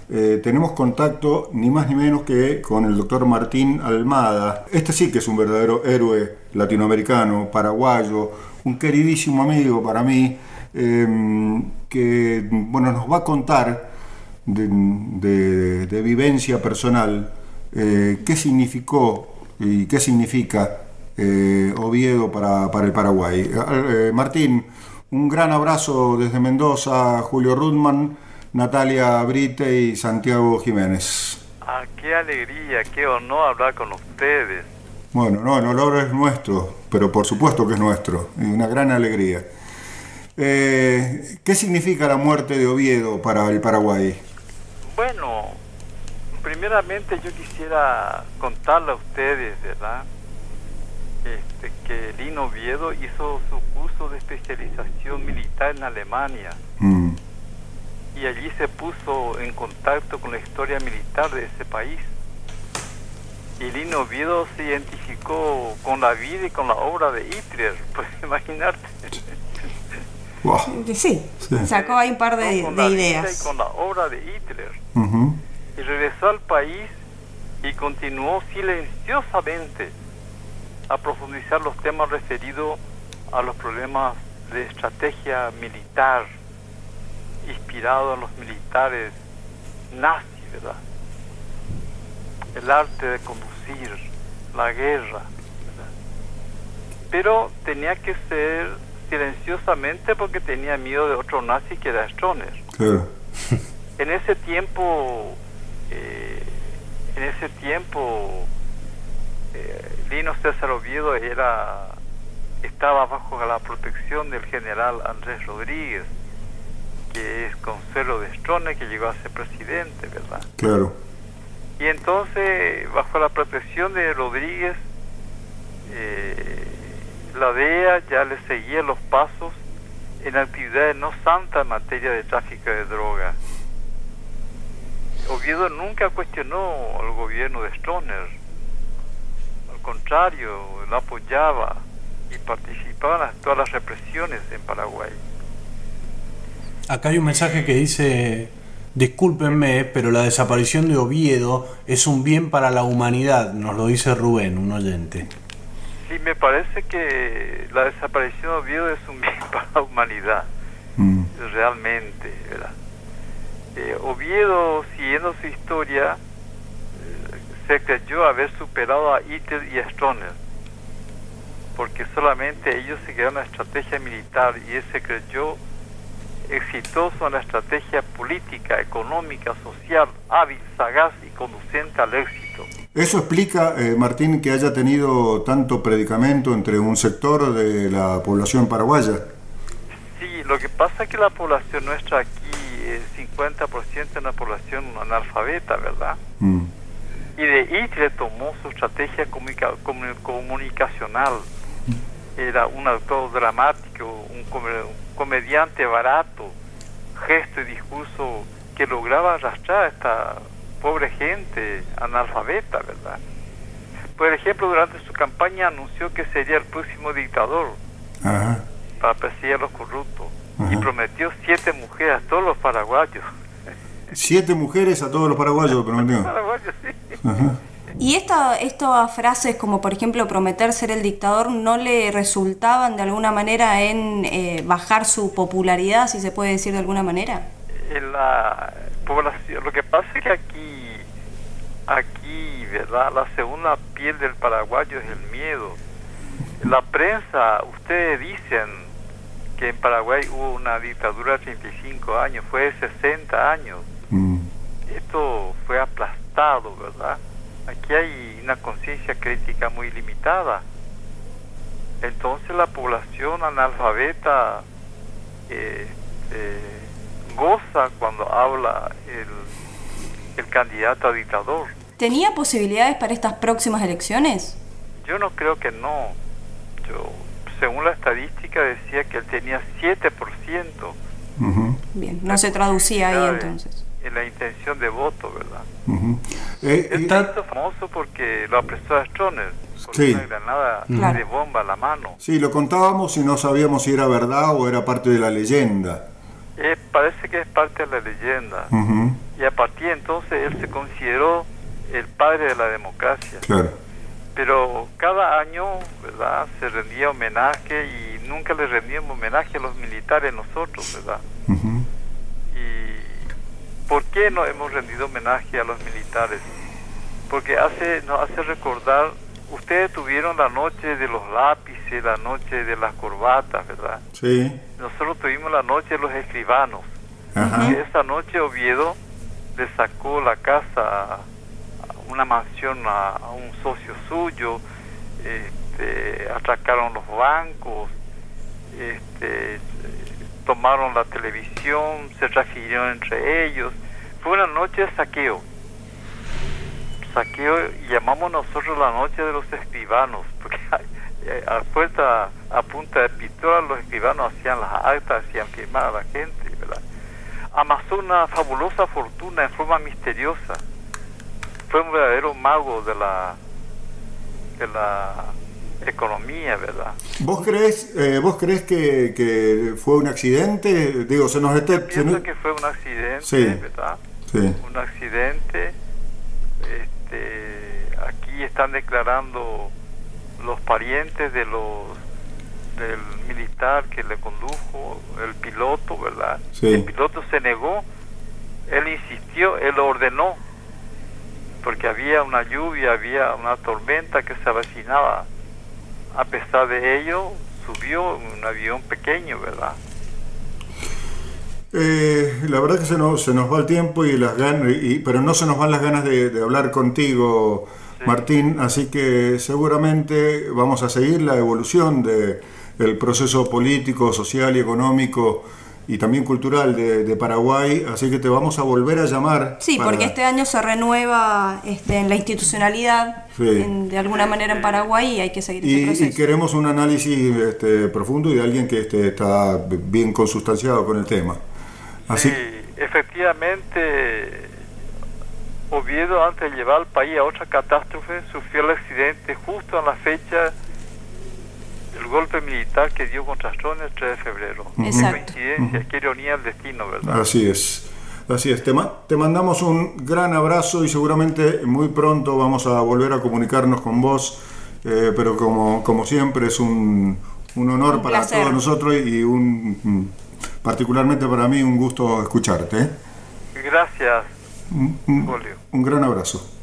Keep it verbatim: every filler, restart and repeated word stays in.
Eh, tenemos contacto ni más ni menos que con el doctor Martín Almada. Este sí que es un verdadero héroe latinoamericano, paraguayo, un queridísimo amigo para mí, eh, que bueno, nos va a contar de, de, de vivencia personal eh, qué significó y qué significa eh, Oviedo para, para el Paraguay. Eh, Martín, un gran abrazo desde Mendoza, Julio Rudman, Natalia Brite y Santiago Jiménez. Ah, qué alegría, qué honor hablar con ustedes. Bueno, no, el honor es nuestro, pero por supuesto que es nuestro, y una gran alegría. Eh, ¿Qué significa la muerte de Oviedo para el Paraguay? Bueno, primeramente yo quisiera contarle a ustedes, ¿verdad? Este, que Lino Oviedo hizo su curso de especialización militar en Alemania. Mm. Y allí se puso en contacto con la historia militar de ese país. Y Lino Oviedo se identificó con la vida y con la obra de Hitler, puedes imaginarte. Wow. Sí, sí, sacó ahí un par de, con de la ideas. Vida y con la obra de Hitler. Uh-huh. Y regresó al país y continuó silenciosamente a profundizar los temas referidos a los problemas de estrategia militar, inspirado en los militares nazis, ¿verdad? El arte de conducir la guerra, ¿verdad? Pero tenía que ser silenciosamente porque tenía miedo de otro nazi que era Stroessner. Claro. En ese tiempo, eh, en ese tiempo, eh, Lino César Oviedo era, estaba bajo la protección del general Andrés Rodríguez, que es consuelo de Stroessner, que llegó a ser presidente, ¿verdad? Claro. Y entonces, bajo la protección de Rodríguez, eh, la D E A ya le seguía los pasos en actividades no santas en materia de tráfico de drogas. Oviedo nunca cuestionó al gobierno de Stroessner, al contrario, lo apoyaba y participaba en todas las represiones en Paraguay. Acá hay un mensaje que dice: discúlpenme, pero la desaparición de Oviedo es un bien para la humanidad, nos lo dice Rubén, un oyente. Sí, me parece que la desaparición de Oviedo es un bien para la humanidad, mm. realmente, ¿verdad? Eh, Oviedo, siguiendo su historia, eh, se creyó haber superado a Hitler y a Stroessner, porque solamente ellos siguieron la estrategia militar y él se creyó exitoso en la estrategia política, económica, social, hábil, sagaz y conducente al éxito. ¿Eso explica, eh, Martín, que haya tenido tanto predicamento entre un sector de la población paraguaya? Sí, lo que pasa es que la población nuestra aquí, el cincuenta por ciento es una población analfabeta, ¿verdad? Mm. Y de Hitler tomó su estrategia comunica comun comunicacional. Era un autor dramático, un, com un comediante barato, gesto y discurso que lograba arrastrar a esta pobre gente analfabeta, ¿verdad? Por ejemplo, durante su campaña anunció que sería el próximo dictador. Ajá. Para perseguir a los corruptos. Ajá. Y prometió siete mujeres a todos los paraguayos. Siete mujeres a todos los paraguayos, prometió. Paraguayos, sí. Ajá. ¿Y esta, estas frases como por ejemplo prometer ser el dictador no le resultaban de alguna manera en eh, bajar su popularidad, si se puede decir de alguna manera? En la población, lo que pasa es que aquí, aquí, ¿verdad? La segunda piel del paraguayo es el miedo. La prensa, ustedes dicen que en Paraguay hubo una dictadura de treinta y cinco años, fue de sesenta años. Mm. Esto fue aplastado, ¿verdad? Aquí hay una conciencia crítica muy limitada. Entonces la población analfabeta eh, eh, goza cuando habla el, el candidato a dictador. ¿Tenía posibilidades para estas próximas elecciones? Yo no creo que no. Yo, según la estadística, decía que él tenía siete por ciento. Uh-huh. Bien, no se traducía ahí entonces. En la intención de voto, ¿verdad? Uh-huh. eh, Él está hizo famoso porque lo apresó a Stroessner con sí. una granada claro. de bomba a la mano. Sí, lo contábamos y no sabíamos si era verdad o era parte de la leyenda. Eh, parece que es parte de la leyenda. Uh-huh. y a partir de entonces él se consideró el padre de la democracia. Claro. Pero cada año, ¿verdad?, se rendía homenaje y nunca le rendíamos homenaje a los militares nosotros, ¿verdad? Uh-huh. ¿Y por qué no hemos rendido homenaje a los militares? Porque hace nos hace recordar, ustedes tuvieron la noche de los lápices, la noche de las corbatas, ¿verdad? Sí. Nosotros tuvimos la noche de los escribanos. Ajá. Y esa noche Oviedo le sacó la casa, una mansión a, a un socio suyo, este, atracaron los bancos, este, tomaron la televisión, se refirieron entre ellos. Fue una noche de saqueo. Saqueo, y llamamos nosotros la noche de los escribanos, porque a, a fuerza, a punta de pistola, los escribanos hacían las actas, hacían firmar a la gente, ¿verdad? Amasó una fabulosa fortuna en forma misteriosa. Fue un verdadero mago de la de la economía, ¿verdad? ¿Vos crees, eh, vos crees que, que fue un accidente? Digo, se nos está... Yo pienso nos... que fue un accidente, sí, ¿verdad? Sí. Un accidente. Este, aquí están declarando los parientes de los del militar que le condujo, el piloto, ¿verdad? Sí. El piloto se negó, él insistió, él lo ordenó, porque había una lluvia, había una tormenta que se avecinaba. A pesar de ello, subió en un avión pequeño, ¿verdad? Eh, la verdad que se nos, se nos va el tiempo, y las ganas, y, pero no se nos van las ganas de, de hablar contigo, sí, Martín, así que seguramente vamos a seguir la evolución de el proceso político, social y económico y también cultural de, de Paraguay, así que te vamos a volver a llamar. Sí, para... porque este año se renueva este, en la institucionalidad, sí, en, de alguna manera en Paraguay, y hay que seguir y, ese proceso. Y queremos un análisis este, profundo y de alguien que este, está bien consustanciado con el tema. Así... Sí, efectivamente, Oviedo, antes de llevar al país a otra catástrofe, sufrió el accidente justo en la fecha del golpe militar que dio contra Stroessner el tres de febrero. Exacto. Qué coincidencia, Uh-huh. qué ironía del destino, ¿verdad? Así es, así es. Te, ma- te mandamos un gran abrazo y seguramente muy pronto vamos a volver a comunicarnos con vos, eh, pero como, como siempre es un, un honor Un para placer. todos nosotros y un, particularmente para mí un gusto escucharte, ¿eh? Gracias, Un, un, Julio. un gran abrazo.